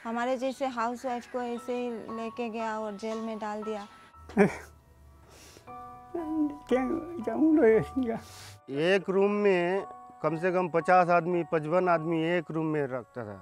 हमारे जैसे हाउसवाइफ को ऐसे ही लेके गया और जेल में डाल दिया। एक रूम में कम से कम 50 आदमी 55 आदमी एक रूम में रखता था।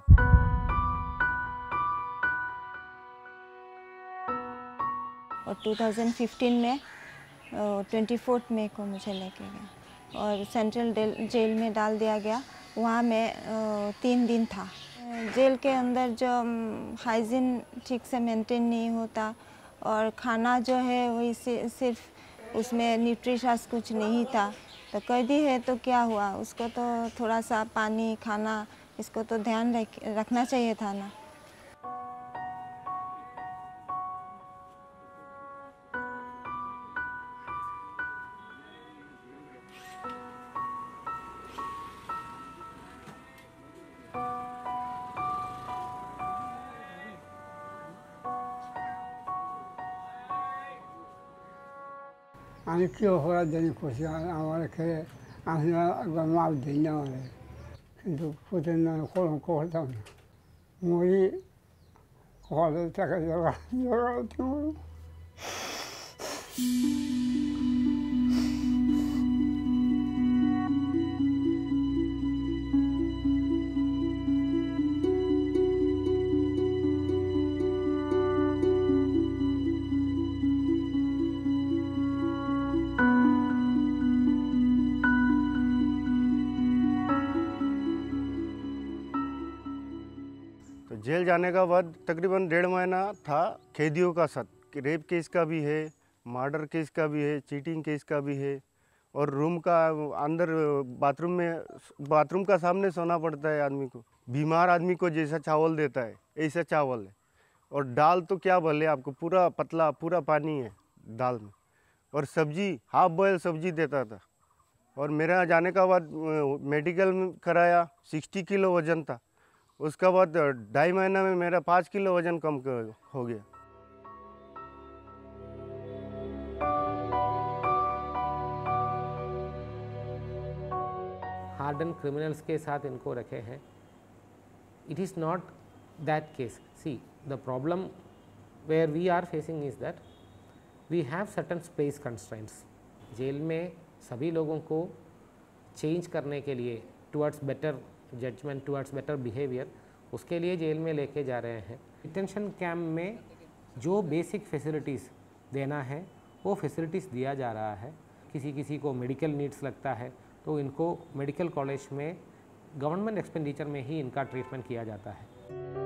और 2015 में 24 मई को मुझे लेके गया और सेंट्रल जेल में डाल दिया गया। वहाँ मैं 3 दिन था। जेल के अंदर जो हाइजीन ठीक से मेंटेन नहीं होता और खाना जो है वही सिर्फ उसमें न्यूट्रिशंस कुछ नहीं था। तो कैदी है तो क्या हुआ, उसको तो थोड़ा सा पानी खाना इसको तो ध्यान रखना चाहिए था ना। 아니 기어해야 되는 곳이 아마 이렇게 아니면 마음 되냐 그래. 근데 그때는 그런 거 하다 뭐이 거기서 제가 여가 좀 तो जेल जाने का बाद तकरीबन 1.5 महीना था कैदियों का साथ। रेप केस का भी है, मर्डर केस का भी है, चीटिंग केस का भी है। और रूम का अंदर बाथरूम का सामने सोना पड़ता है आदमी को। बीमार आदमी को जैसा चावल देता है ऐसा चावल है। और दाल तो क्या बोले आपको, पूरा पतला पूरा पानी है दाल में। और सब्जी हाफ बॉयल सब्जी देता था। और मेरा जाने का बाद मेडिकल कराया, 60 किलो वजन था। उसका बाद 2.5 महीना में मेरा 5 किलो वजन कम हो गया। हार्डन क्रिमिनल्स के साथ इनको रखे हैं। It is not that case. See the problem where we are facing is that we have certain space constraints. Jail में सभी लोगों को चेंज करने के लिए towards better judgement, towards better behaviour, उसके लिए जेल में लेके जा रहे हैं। डिटेंशन कैंप में जो बेसिक फैसिलिटीज़ देना है वो फैसिलिटीज़ दिया जा रहा है। किसी को मेडिकल नीड्स लगता है तो इनको मेडिकल कॉलेज में गवर्नमेंट एक्सपेंडिचर में ही इनका ट्रीटमेंट किया जाता है।